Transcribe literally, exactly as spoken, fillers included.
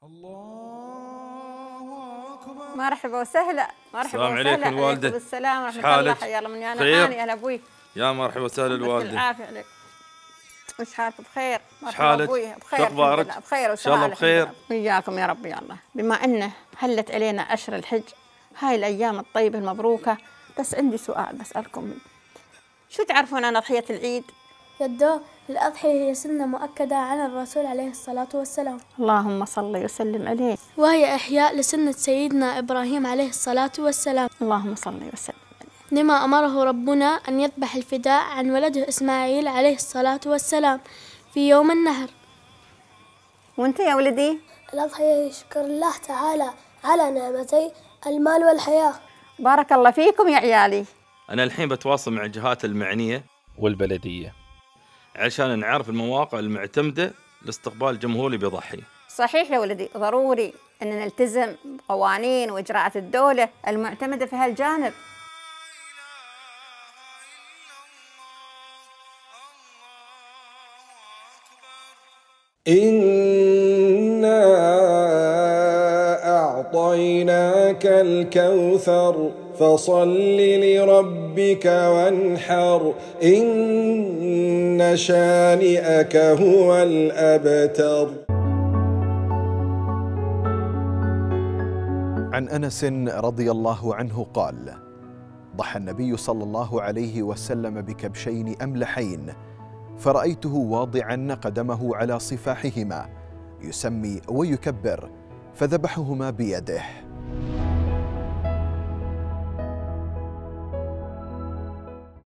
الله أكبر. مرحبا وسهلا. مرحبا السلام عليكم الوالدة. بالسلام ورحمة الله. حيا الله من يانا هاني. أهلا أبوي. يا مرحبا وسهلا الوالدة. العافية عليك. وش حالك؟ بخير. وش حالك؟ بخير. شو أخبارك؟ بخير إن شاء الله بخير. وياكم يا رب. يا الله، بما أنه هلت علينا أشهر الحج، هاي الأيام الطيبة المبروكة، بس عندي سؤال بسألكم. شو تعرفون عن أضحية العيد؟ يدو الأضحية هي سنة مؤكدة عن الرسول عليه الصلاة والسلام، اللهم صل وسلم عليه، وهي إحياء لسنة سيدنا إبراهيم عليه الصلاة والسلام، اللهم صل وسلم عليه، لما أمره ربنا أن يذبح الفداء عن ولده إسماعيل عليه الصلاة والسلام في يوم النهر. وأنت يا ولدي؟ الأضحية شكر الله تعالى على نعمتي المال والحياة. بارك الله فيكم يا عيالي. أنا الحين بتواصل مع الجهات المعنية والبلدية عشان نعرف المواقع المعتمدة لاستقبال الجمهور اللي بيضحي. صحيح يا ولدي، ضروري أن نلتزم بقوانين وإجراءات الدولة المعتمدة في هالجانب. إنا أعطيناك الكوثر فصل لربك وانحر إن شانئك هو الأبتر. عن أنس رضي الله عنه قال: ضحى النبي صلى الله عليه وسلم بكبشين أملحين، فرأيته واضعا قدمه على صفاحهما يسمي ويكبر، فذبحهما بيده.